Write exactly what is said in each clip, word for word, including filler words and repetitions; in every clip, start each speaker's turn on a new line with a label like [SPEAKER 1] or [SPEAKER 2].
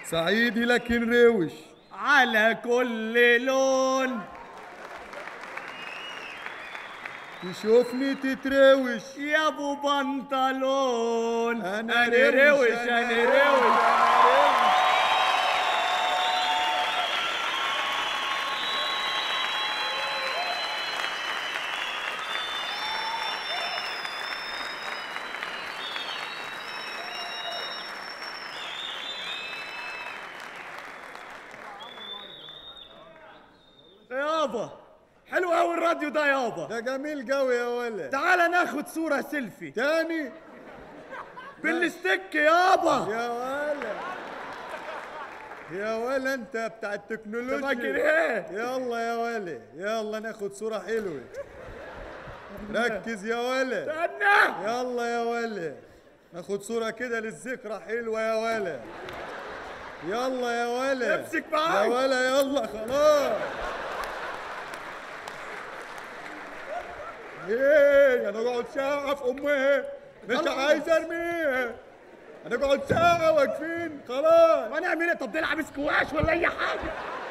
[SPEAKER 1] صعيدي لكن روش
[SPEAKER 2] على كل لون،
[SPEAKER 1] تشوفني تتروش
[SPEAKER 2] يا ابو بنطلون.
[SPEAKER 1] انا
[SPEAKER 2] انا روش انا روش. يابا حلو قوي الراديو ده يابا.
[SPEAKER 1] ده جميل قوي يا ولد.
[SPEAKER 2] تعال ناخد صورة سيلفي
[SPEAKER 1] تاني
[SPEAKER 2] بالستيك يابا.
[SPEAKER 1] يا ولد يا ولد انت بتاع التكنولوجيا.
[SPEAKER 2] فاكر ايه؟
[SPEAKER 1] يلا يا ولد يلا ناخد صورة حلوة. ركز يا ولد.
[SPEAKER 2] استنى.
[SPEAKER 1] يلا يا ولد ناخد صورة كده للذكرى حلوة يا ولد. يلا يا ولد
[SPEAKER 2] امسك معايا
[SPEAKER 1] يا ولد. يلا خلاص. ايه انا اقعد ساعة في امها مش عايز ارميها. انا اقعد ساعة واقفين خلاص.
[SPEAKER 2] ما نعمل ايه؟ طب نلعب سكواش ولا اي حاجة؟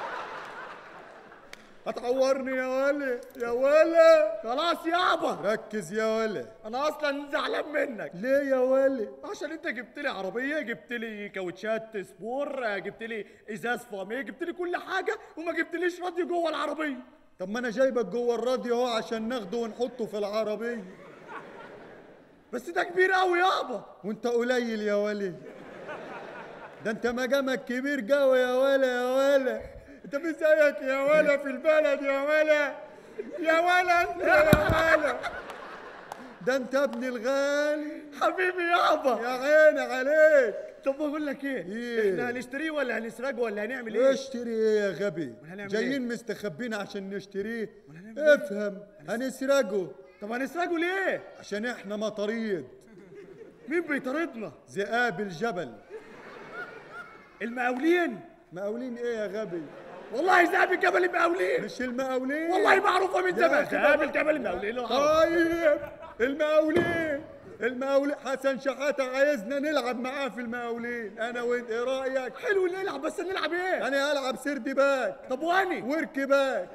[SPEAKER 1] هتعورني يا ولد يا ولد.
[SPEAKER 2] خلاص يابا.
[SPEAKER 1] ركز يا ولد.
[SPEAKER 2] انا اصلا زعلان منك.
[SPEAKER 1] ليه يا ولد؟
[SPEAKER 2] عشان انت جبت لي عربيه، جبت لي كاوتشات سبور، جبت لي ازاز فامي، جبت لي كل حاجه وما جبتليش راديو جوه العربيه.
[SPEAKER 1] طب ما انا جايبك جوه الراديو اهو عشان ناخده ونحطه في العربيه.
[SPEAKER 2] بس ده كبير قوي يابا.
[SPEAKER 1] وانت قليل يا ولد. ده انت مقامك كبير قوي يا ولد يا ولد. انت مش زيك يا ولد في البلد يا ولد يا ولد يا ولد. ده انت ابني الغالي
[SPEAKER 2] حبيبي يابا.
[SPEAKER 1] يا عيني عليك.
[SPEAKER 2] طب بقول لك ايه؟
[SPEAKER 1] إيه؟
[SPEAKER 2] احنا هنشتريه ولا هنسرقه ولا هنعمل ايه؟
[SPEAKER 1] اشتري ايه يا غبي؟ جايين إيه؟ مستخبين عشان نشتريه. افهم إيه؟ هنسرقه.
[SPEAKER 2] طب هنسرقه ليه؟
[SPEAKER 1] عشان احنا مطاريد.
[SPEAKER 2] مين بيطاردنا؟
[SPEAKER 1] ذئاب الجبل.
[SPEAKER 2] المقاولين.
[SPEAKER 1] مقاولين ايه يا غبي؟
[SPEAKER 2] والله ذئاب الجبل المقاولين.
[SPEAKER 1] مش المقاولين.
[SPEAKER 2] والله معروفه من زمان ذئاب الجبل المقاولين.
[SPEAKER 1] طيب المقاولين المقاولين حسن شحاته عايزنا نلعب معاه في المقاولين انا وانت. ايه رايك؟
[SPEAKER 2] حلو نلعب. بس نلعب ايه؟
[SPEAKER 1] انا هلعب سرد باك.
[SPEAKER 2] طب واني؟
[SPEAKER 1] ورك باك.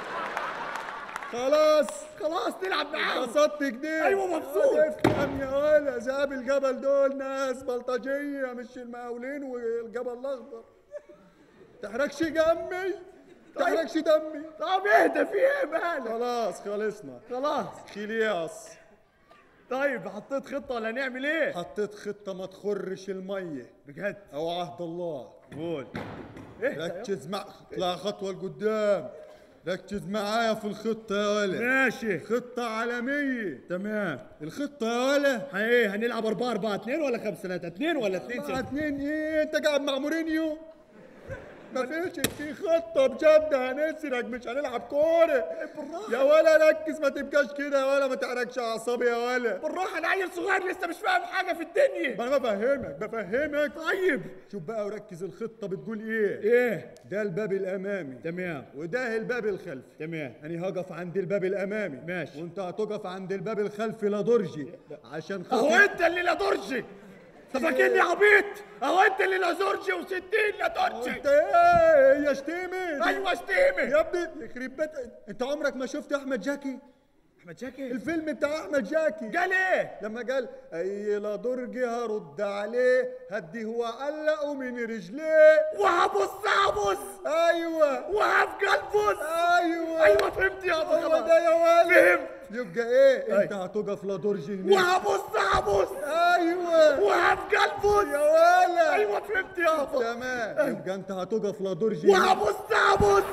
[SPEAKER 1] خلاص
[SPEAKER 2] خلاص نلعب معاه.
[SPEAKER 1] انبسطت كده.
[SPEAKER 2] ايوه مبسوط.
[SPEAKER 1] افهم يا ولا ذئاب الجبل دول ناس بلطجيه مش المقاولين والجبل الاخضر. تحركش جمي تحركش دمي.
[SPEAKER 2] طب اهدى في ايه مالك؟
[SPEAKER 1] خلاص خلصنا
[SPEAKER 2] خلاص
[SPEAKER 1] خلياص.
[SPEAKER 2] طيب حطيت خطه ولا نعمل ايه؟
[SPEAKER 1] حطيت خطه ما تخرش الميه
[SPEAKER 2] بجد
[SPEAKER 1] او عهد الله.
[SPEAKER 2] قول.
[SPEAKER 1] ركز مع اطلع خطوه لقدام. ركز معايا في الخطه يا ولد.
[SPEAKER 2] ماشي.
[SPEAKER 1] خطه عالميه.
[SPEAKER 2] تمام.
[SPEAKER 1] الخطه يا ولد
[SPEAKER 2] ايه هنلعب أربعة أربعة اتنين ولا خمسة ثلاثة اتنين ولا اتنين
[SPEAKER 1] مع
[SPEAKER 2] صفر؟
[SPEAKER 1] اتنين ايه؟ انت قاعد مع مورينيو؟ ما فيش في خطة بجد. هنسرق مش هنلعب كورة. يا ولا ركز ما تبقاش كده يا ولا. ما تحركش اعصابي يا ولا.
[SPEAKER 2] بالراحة انا عيل صغير لسه مش فاهم حاجة في الدنيا.
[SPEAKER 1] ما انا بفهمك بفهمك.
[SPEAKER 2] طيب
[SPEAKER 1] شوف بقى وركز. الخطة بتقول ايه؟
[SPEAKER 2] ايه؟
[SPEAKER 1] ده الباب الامامي.
[SPEAKER 2] تمام.
[SPEAKER 1] وده الباب الخلفي.
[SPEAKER 2] تمام.
[SPEAKER 1] انا هقف عند الباب الامامي.
[SPEAKER 2] ماشي.
[SPEAKER 1] وانت هتقف عند الباب الخلفي لا درجي عشان خاطر.
[SPEAKER 2] اهو انت اللي لا درجي. انت فاكرني عبيط؟ اهو انت اللي لا زرجي وستين لا درجي.
[SPEAKER 1] انت ايه يا شتيمة؟
[SPEAKER 2] ايوه شتيمة
[SPEAKER 1] يا ابني يخرب بيت. انت عمرك ما شفت احمد جاكي؟
[SPEAKER 2] احمد جاكي
[SPEAKER 1] الفيلم بتاع احمد جاكي
[SPEAKER 2] قال ايه؟
[SPEAKER 1] لما قال اي لا درجي هرد عليه هديه وعلقه من رجليه
[SPEAKER 2] وهبص هبص.
[SPEAKER 1] ايوه
[SPEAKER 2] وهفقلبص.
[SPEAKER 1] ايوه
[SPEAKER 2] ايوه فهمت يابا.
[SPEAKER 1] هو ده يا ولد.
[SPEAKER 2] فهمت.
[SPEAKER 1] يبقى ايه؟
[SPEAKER 2] أي.
[SPEAKER 1] انت هتقف لا درجي هناك.
[SPEAKER 2] وهبص هبص.
[SPEAKER 1] ايوه
[SPEAKER 2] وهفقلبص.
[SPEAKER 1] يا ولد.
[SPEAKER 2] ايوه فهمت يابا.
[SPEAKER 1] تمام. يبقى انت هتقف لا درجي.
[SPEAKER 2] وهبص هبص.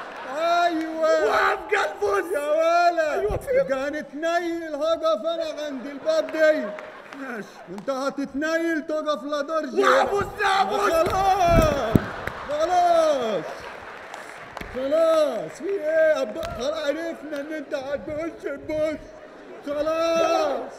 [SPEAKER 1] ايوه
[SPEAKER 2] وهفقلبص.
[SPEAKER 1] يا ولد.
[SPEAKER 2] ايوه فهمت.
[SPEAKER 1] يبقى هنتنيل هقف انا عند الباب دي.
[SPEAKER 2] ماشي.
[SPEAKER 1] وانت هتتنيل تقف لا درجي.
[SPEAKER 2] وهبص هبص.
[SPEAKER 1] خلاص خلاص خلاص. في ايه؟ أب... خلاص عرفنا ان انت هتبص تبص. خلاص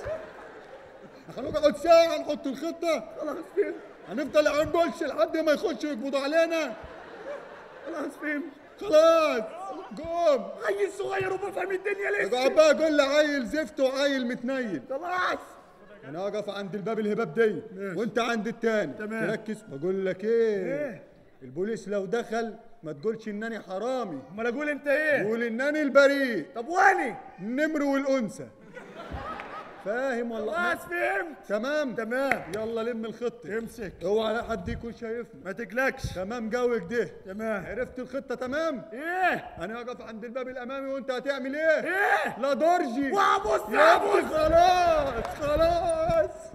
[SPEAKER 1] هنقعد ساعة نحط الخطة.
[SPEAKER 2] خلاص فهمت.
[SPEAKER 1] هنفضل هنبص لحد ما يخشوا يقبضوا علينا.
[SPEAKER 2] خلاص فهمت.
[SPEAKER 1] خلاص قوم.
[SPEAKER 2] عيل صغير وما فاهم الدنيا لسه.
[SPEAKER 1] اقعد بقى قول لي عيل زفت وعيل متنيل.
[SPEAKER 2] خلاص
[SPEAKER 1] انا اقف عند الباب الهباب دي وانت عند التاني.
[SPEAKER 2] تمام.
[SPEAKER 1] تركز. بقول لك ايه؟
[SPEAKER 2] ايه؟
[SPEAKER 1] البوليس لو دخل ما تقولش انني حرامي،
[SPEAKER 2] امال اقول انت ايه؟
[SPEAKER 1] قول انني البريء.
[SPEAKER 2] طب واني؟
[SPEAKER 1] النمر والانثى. فاهم والله؟
[SPEAKER 2] خلاص فهمت.
[SPEAKER 1] تمام
[SPEAKER 2] تمام.
[SPEAKER 1] يلا لم الخطه.
[SPEAKER 2] امسك.
[SPEAKER 1] اوعى لا حد يكون شايفنا.
[SPEAKER 2] ما تقلقش.
[SPEAKER 1] تمام قوي كده.
[SPEAKER 2] تمام.
[SPEAKER 1] عرفت الخطه تمام؟
[SPEAKER 2] ايه؟
[SPEAKER 1] انا هقف عند الباب الامامي وانت هتعمل ايه؟
[SPEAKER 2] ايه؟
[SPEAKER 1] لا درجي.
[SPEAKER 2] وابص
[SPEAKER 1] يا ابو خلاص خلاص.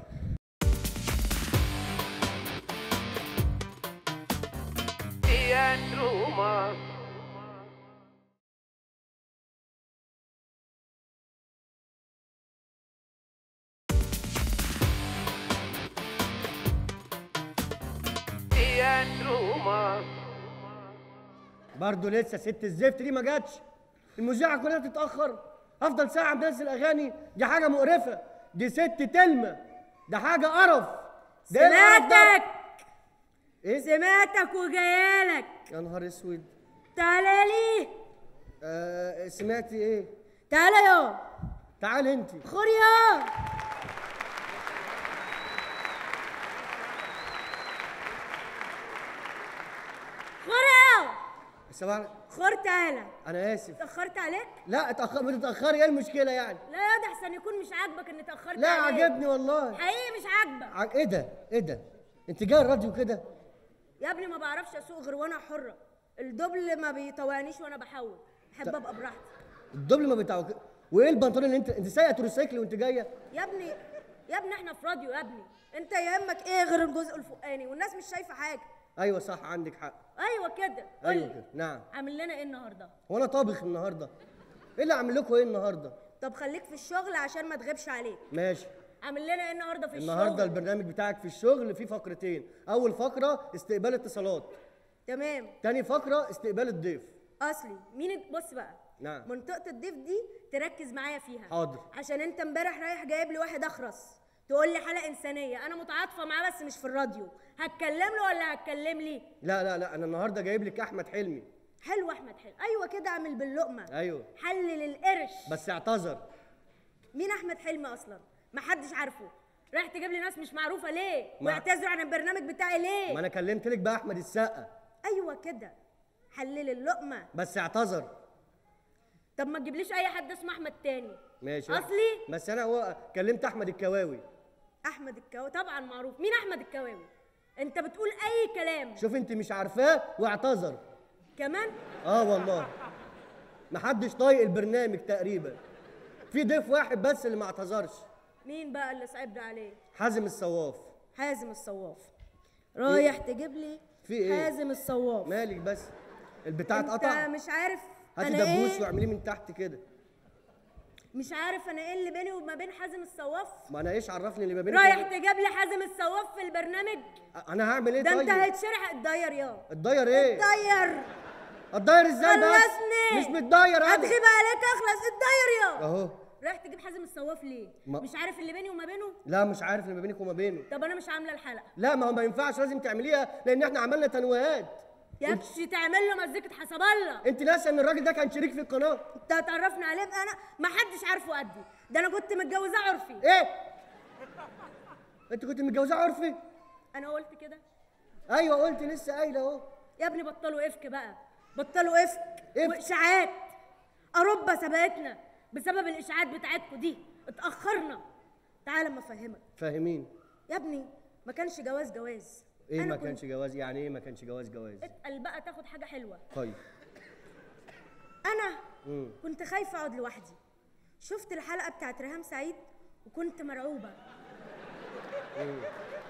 [SPEAKER 3] برضه لسه ست الزفت دي ما جاتش. المذيعه كلها تتاخر. افضل ساعه بنزل اغاني، دي حاجه مقرفه. دي ست تلمه، ده حاجه قرف. ده إيه القرف ده؟
[SPEAKER 4] سمعتك
[SPEAKER 3] ايه؟
[SPEAKER 4] سمعتك وجايالك.
[SPEAKER 3] يا نهار اسود.
[SPEAKER 4] تعالى لي.
[SPEAKER 3] آه سمعتي ايه؟
[SPEAKER 4] تعالى يا
[SPEAKER 3] تعالي انت.
[SPEAKER 4] خور يا خور يا
[SPEAKER 3] سبع.
[SPEAKER 4] خور. تعالى.
[SPEAKER 3] انا اسف.
[SPEAKER 4] اتأخرت عليك؟
[SPEAKER 3] لا اتاخر، بتتاخري، ايه المشكله يعني؟
[SPEAKER 4] لا يا ده احسن يكون مش عاجبك اني اتأخرت
[SPEAKER 3] لا
[SPEAKER 4] عليك.
[SPEAKER 3] عجبني والله.
[SPEAKER 4] حقيقي مش عاجبك.
[SPEAKER 3] ع... ايه ده؟ ايه ده؟ انت جاي الراديو كده؟
[SPEAKER 4] يا ابني ما بعرفش اسوق غير وانا حرة. الدبل ما بيطوعنيش وانا بحول. احب ابقى براحتي.
[SPEAKER 3] الدبل ما بتاعك. وايه البنطلون اللي انت انت سايقه تروسيكل وانت جايه؟
[SPEAKER 4] يا ابني يا ابني احنا في راديو يا ابني. انت يهمك ايه غير الجزء الفوقاني والناس مش شايفه حاجه.
[SPEAKER 3] ايوه صح عندك حق.
[SPEAKER 4] ايوه كده.
[SPEAKER 3] ايوه
[SPEAKER 4] قولي.
[SPEAKER 3] كده نعم.
[SPEAKER 4] عامل لنا ايه النهارده؟
[SPEAKER 3] هو انا طابخ النهارده؟ ايه اللي اعمل لكم ايه النهارده؟
[SPEAKER 4] طب خليك في الشغل عشان ما تغيبش عليك.
[SPEAKER 3] ماشي.
[SPEAKER 4] عامل لنا ايه النهارده في الشغل؟
[SPEAKER 3] النهارده البرنامج بتاعك في الشغل فيه فقرتين. اول فقره استقبال اتصالات،
[SPEAKER 4] تمام.
[SPEAKER 3] تاني فقره استقبال الضيف.
[SPEAKER 4] اصلي مين؟ بص بقى.
[SPEAKER 3] نعم.
[SPEAKER 4] منطقه الضيف دي تركز معايا فيها.
[SPEAKER 3] حاضر.
[SPEAKER 4] عشان انت امبارح رايح جايب لي واحد اخرس تقول لي حلقه انسانيه. انا متعاطفه معاه بس مش في الراديو. هتكلم له ولا هتكلم لي؟
[SPEAKER 3] لا لا لا، انا النهارده جايب لك احمد حلمي.
[SPEAKER 4] حلو احمد حلو. ايوه كده اعمل باللقمه.
[SPEAKER 3] ايوه.
[SPEAKER 4] حلل القرش.
[SPEAKER 3] بس اعتذر.
[SPEAKER 4] مين احمد حلمي اصلا؟ محدش عارفه. رايح تجيب لي ناس مش معروفه ليه؟
[SPEAKER 3] ما-
[SPEAKER 4] واعتذروا عن البرنامج بتاعي ليه؟
[SPEAKER 3] ما انا كلمت لك بقى احمد السقا.
[SPEAKER 4] ايوه كده. حلل اللقمه.
[SPEAKER 3] بس اعتذر.
[SPEAKER 4] طب ما تجيبليش اي حد اسمه احمد تاني.
[SPEAKER 3] ماشي.
[SPEAKER 4] اصلي
[SPEAKER 3] بس انا هو كلمت احمد الكواوي.
[SPEAKER 4] احمد الكواوي طبعا معروف. مين احمد الكواوي؟ انت بتقول اي كلام.
[SPEAKER 3] شوف انت مش عارفاه واعتذر.
[SPEAKER 4] كمان.
[SPEAKER 3] اه والله محدش طايق البرنامج تقريبا. في ضيف واحد بس اللي ما اعتذرش.
[SPEAKER 4] مين بقى اللي صعبنا عليه؟
[SPEAKER 3] حازم الصواف.
[SPEAKER 4] حازم الصواف. رايح تجيب لي
[SPEAKER 3] في ايه؟
[SPEAKER 4] حازم الصواف.
[SPEAKER 3] مالك بس؟ البتاع
[SPEAKER 4] انت
[SPEAKER 3] اتقطع.
[SPEAKER 4] مش عارف
[SPEAKER 3] هاتي
[SPEAKER 4] انا
[SPEAKER 3] دبوس
[SPEAKER 4] ايه؟
[SPEAKER 3] واعمليه من تحت كده.
[SPEAKER 4] مش عارف انا ايه اللي بيني وما بين حازم الصواف؟
[SPEAKER 3] ما انا ايش عرفني اللي ما بينك
[SPEAKER 4] رايح
[SPEAKER 3] وبين-
[SPEAKER 4] تجيب لي حازم الصواف في البرنامج؟
[SPEAKER 3] انا هعمل ايه
[SPEAKER 4] ده
[SPEAKER 3] طيب؟
[SPEAKER 4] انت هيتشرح الداير يا
[SPEAKER 3] الداير ايه؟
[SPEAKER 4] الداير.
[SPEAKER 3] الداير ازاي بس؟
[SPEAKER 4] خلصني.
[SPEAKER 3] مش متداير انا.
[SPEAKER 4] هتغيب عليك اخلص الداير يا.
[SPEAKER 3] اهو.
[SPEAKER 4] رايح تجيب حازم الصواف ليه؟
[SPEAKER 3] ما-
[SPEAKER 4] مش عارف اللي بيني وما بينه؟
[SPEAKER 3] لا مش عارف اللي ما بينك وما بينه.
[SPEAKER 4] طب انا مش عامله الحلقه.
[SPEAKER 3] لا ما هو ما ينفعش، لازم تعمليها لان احنا عملنا تنويهات.
[SPEAKER 4] يكش تعمل له مزيكه حسب الله.
[SPEAKER 3] انت ناسيه ان الراجل ده كان شريك في القناه.
[SPEAKER 4] انت هتعرفني عليه؟ انا ما حدش عارفه قدي. ده انا كنت متجوزاه عرفي.
[SPEAKER 3] ايه؟ انت كنت متجوزاه عرفي؟
[SPEAKER 4] انا قلت كده؟
[SPEAKER 3] ايوه قلت، لسه قايله اهو.
[SPEAKER 4] يا ابني بطلوا افك بقى. بطلوا افك
[SPEAKER 3] إفك.
[SPEAKER 4] واشاعات. اوروبا سبقتنا بسبب الاشاعات بتاعتكم دي. اتاخرنا. تعال اما افهمك.
[SPEAKER 3] فاهمين؟
[SPEAKER 4] يا ابني ما كانش جواز جواز.
[SPEAKER 3] ايه
[SPEAKER 4] أنا
[SPEAKER 3] ما
[SPEAKER 4] كنت-
[SPEAKER 3] كانش جواز؟ يعني ايه ما كانش جواز جواز؟
[SPEAKER 4] اتقل بقى تاخد حاجه حلوه.
[SPEAKER 3] طيب.
[SPEAKER 4] انا
[SPEAKER 3] مم.
[SPEAKER 4] كنت خايفه اقعد لوحدي. شفت الحلقه بتاعت ريهام سعيد وكنت مرعوبه.
[SPEAKER 3] مم.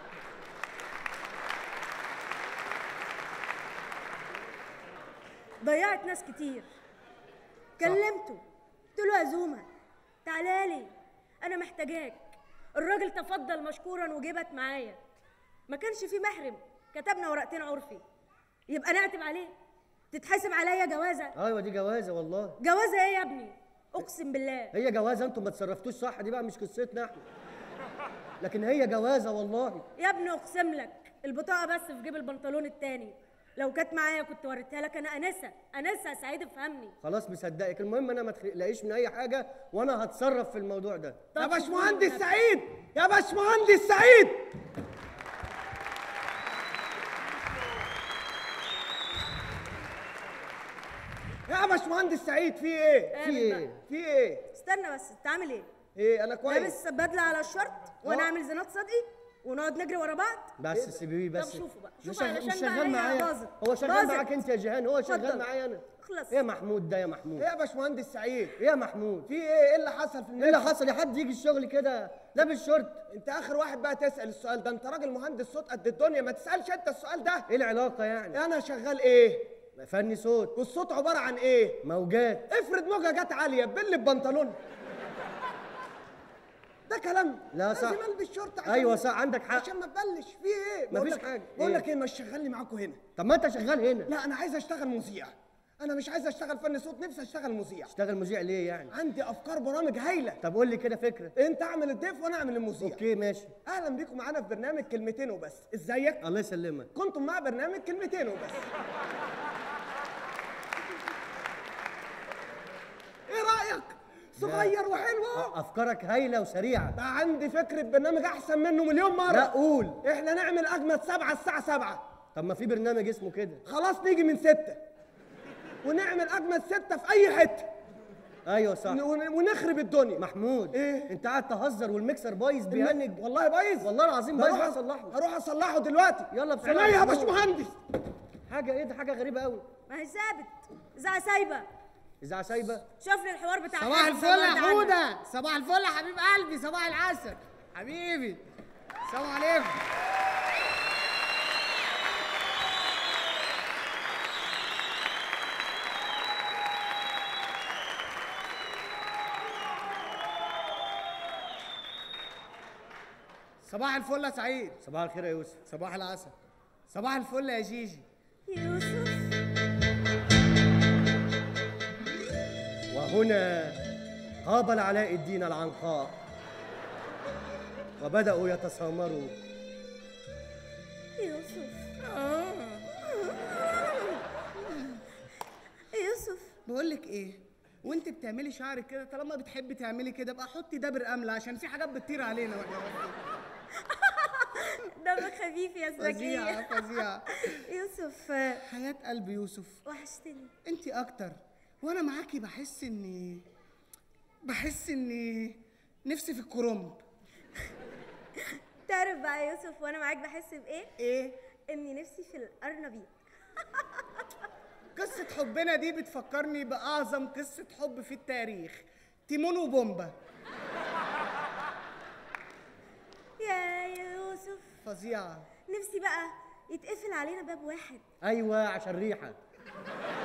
[SPEAKER 4] ضيعت ناس كتير. كلمته قلت له يا زوما تعالى لي انا محتاجاك. الراجل تفضل مشكورا وجبت معايا. ما كانش في محرم. كتبنا ورقتين عرفي. يبقى نعتب عليه؟ تتحاسب عليا جوازه؟
[SPEAKER 3] ايوه دي جوازه والله.
[SPEAKER 4] جوازه ايه يا ابني؟ اقسم بالله.
[SPEAKER 3] هي جوازه، انتم ما تصرفتوش صح، دي بقى مش قصتنا احنا. لكن هي جوازه والله.
[SPEAKER 4] يا ابني اقسم لك البطاقه بس في جيب البنطلون التاني. لو كانت معايا كنت وريتها لك. انا انسه انسه سعيد افهمني.
[SPEAKER 3] خلاص مصدقك. المهم انا ما تقلقيش من اي حاجه وانا هتصرف في الموضوع ده.
[SPEAKER 4] طب
[SPEAKER 2] يا
[SPEAKER 4] شوفوا
[SPEAKER 2] باشمهندس
[SPEAKER 4] لي
[SPEAKER 2] سعيد،
[SPEAKER 3] يا باشمهندس سعيد. يا باشمهندس سعيد في ايه؟ في ايه؟ في ايه؟
[SPEAKER 4] استنى بس، انت عامل ايه؟
[SPEAKER 3] ايه انا كويس.
[SPEAKER 4] لابس بدله على الشرط وانا
[SPEAKER 3] آه.
[SPEAKER 4] اعمل زينات صدقي ونقعد نجري ورا بعض.
[SPEAKER 3] بس سيبيه بس.
[SPEAKER 4] طب شوفوا بقى،
[SPEAKER 3] مش
[SPEAKER 4] شوفوا
[SPEAKER 3] شغال-
[SPEAKER 4] علشان
[SPEAKER 3] مش
[SPEAKER 4] بقى
[SPEAKER 3] شغال
[SPEAKER 4] هي
[SPEAKER 3] معايا.
[SPEAKER 4] باظت.
[SPEAKER 3] هو شغال
[SPEAKER 4] باظت.
[SPEAKER 3] معاك انت يا جيهان، هو شغال
[SPEAKER 4] اتفضل.
[SPEAKER 3] معايا انا.
[SPEAKER 4] اخلص.
[SPEAKER 3] ايه يا محمود ده يا محمود؟
[SPEAKER 5] ايه يا باشمهندس سعيد؟
[SPEAKER 3] ايه يا محمود؟
[SPEAKER 5] في ايه؟ ايه اللي حصل في
[SPEAKER 3] ايه اللي
[SPEAKER 5] الملف؟
[SPEAKER 3] حصل؟ يا حد يجي الشغل كده لابس شورت؟
[SPEAKER 5] انت اخر واحد بقى تسال السؤال ده، انت راجل مهندس صوت قد الدنيا، ما تسالش انت السؤال ده.
[SPEAKER 3] ايه العلاقه يعني؟
[SPEAKER 5] انا شغال ايه؟
[SPEAKER 3] فني صوت.
[SPEAKER 5] والصوت عباره عن ايه؟
[SPEAKER 3] موجات.
[SPEAKER 5] افرض موجه جت عاليه بل ببنطلون. ده كلام؟
[SPEAKER 3] لا صح.
[SPEAKER 5] لازم البس شورت عشان
[SPEAKER 3] ايوه صح، عندك حق.
[SPEAKER 5] عشان ما تبلش. في ايه؟ بقول
[SPEAKER 3] مفيش
[SPEAKER 5] لك-
[SPEAKER 3] حاجة.
[SPEAKER 5] بقول
[SPEAKER 3] إيه؟
[SPEAKER 5] لك ايه، ما تشغلني معاكم هنا.
[SPEAKER 3] طب ما انت شغال هنا.
[SPEAKER 5] لا انا عايز اشتغل مذيع. انا مش عايز اشتغل فني صوت، نفسي اشتغل مذيع.
[SPEAKER 3] اشتغل مذيع ليه يعني؟
[SPEAKER 5] عندي افكار برامج هايله.
[SPEAKER 3] طب قول لي كده فكره.
[SPEAKER 5] انت اعمل الضيف وانا اعمل المذيع.
[SPEAKER 3] اوكي ماشي.
[SPEAKER 5] اهلا بيكم معانا في برنامج كلمتين وبس. ازيك؟
[SPEAKER 3] الله يسلمك.
[SPEAKER 5] كنتم مع برنامج كلمتين وبس. ايه رايك؟ صغير وحلو اهو.
[SPEAKER 3] افكارك هايله وسريعه.
[SPEAKER 5] ده عندي فكره برنامج احسن منه مليون مره.
[SPEAKER 3] لا قول.
[SPEAKER 5] احنا نعمل اجمد سبعة الساعه سبعة.
[SPEAKER 3] طب ما في برنامج اسمه كده.
[SPEAKER 5] خلاص نيجي من ستة ونعمل اجمد ستة في اي حته.
[SPEAKER 3] ايوه صح.
[SPEAKER 5] ون- ونخرب الدنيا.
[SPEAKER 3] محمود
[SPEAKER 5] إيه؟
[SPEAKER 3] انت قاعد تهزر والميكسر بايظ بيهنج.
[SPEAKER 5] والله بايظ.
[SPEAKER 3] والله العظيم بايظ.
[SPEAKER 5] هروح
[SPEAKER 3] روح اصلحه.
[SPEAKER 5] هروح اصلحه دلوقتي.
[SPEAKER 3] يلا بسرعه.
[SPEAKER 5] عينيا يا
[SPEAKER 3] محمود.
[SPEAKER 5] باشمهندس.
[SPEAKER 3] حاجه ايه ده؟ حاجه غريبه قوي.
[SPEAKER 4] ما هي ثابت، اذاعه سايبه.
[SPEAKER 3] اذاعه سايبه.
[SPEAKER 4] شوف لي الحوار بتاع
[SPEAKER 6] صباح
[SPEAKER 4] حازم
[SPEAKER 6] الفل
[SPEAKER 4] زمان
[SPEAKER 6] يا
[SPEAKER 4] ده عنك.
[SPEAKER 6] حودة، صباح الفل يا حبيب قلبي، صباح العسل حبيبي. السلام عليكم. صباح الفل يا سعيد.
[SPEAKER 3] صباح الخير يا يوسف.
[SPEAKER 6] صباح العسل. صباح الفل يا جيجي.
[SPEAKER 4] يوسف.
[SPEAKER 3] وهنا قابل علاء الدين العنقاء وبدأوا يتسامروا.
[SPEAKER 4] يوسف. يوسف.
[SPEAKER 6] بقول لك ايه، وانت بتعملي شعرك كده، طالما بتحبي تعملي كده بقى حطي دبر امله عشان في حاجات بتطير علينا واحنا واقفين.
[SPEAKER 4] دمك خفيف يا
[SPEAKER 6] فظيعه
[SPEAKER 4] زكية.
[SPEAKER 6] فظيعه.
[SPEAKER 4] يوسف.
[SPEAKER 6] حياه قلبي يوسف،
[SPEAKER 4] وحشتني.
[SPEAKER 6] انت اكتر. وانا معاكي بحس اني بحس اني نفسي في الكرنب.
[SPEAKER 4] تعرف بقى يا يوسف وانا معاك بحس بايه؟
[SPEAKER 6] ايه؟
[SPEAKER 4] اني نفسي في الارنبيط.
[SPEAKER 6] قصة حبنا دي بتفكرني بأعظم قصة حب في التاريخ، تيمون وبومبا.
[SPEAKER 4] يا يوسف.
[SPEAKER 6] فظيعة.
[SPEAKER 4] نفسي بقى يتقفل علينا باب واحد.
[SPEAKER 3] ايوه عشان ريحه.